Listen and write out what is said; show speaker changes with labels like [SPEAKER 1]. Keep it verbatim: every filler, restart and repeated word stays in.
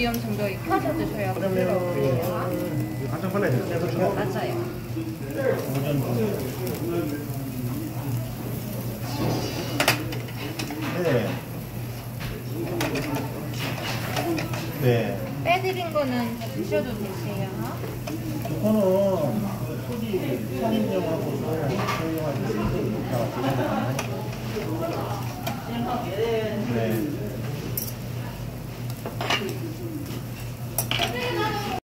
[SPEAKER 1] 미디엄 정도 익혀서 드셔야 부드러워요.
[SPEAKER 2] 간장 발라야 돼요. 그렇죠?
[SPEAKER 1] 맞아요.
[SPEAKER 2] 네. 네.
[SPEAKER 1] 빼드린 거는 드셔도 되세요.
[SPEAKER 2] 이거는 소리 성인용하고 소형하고 네.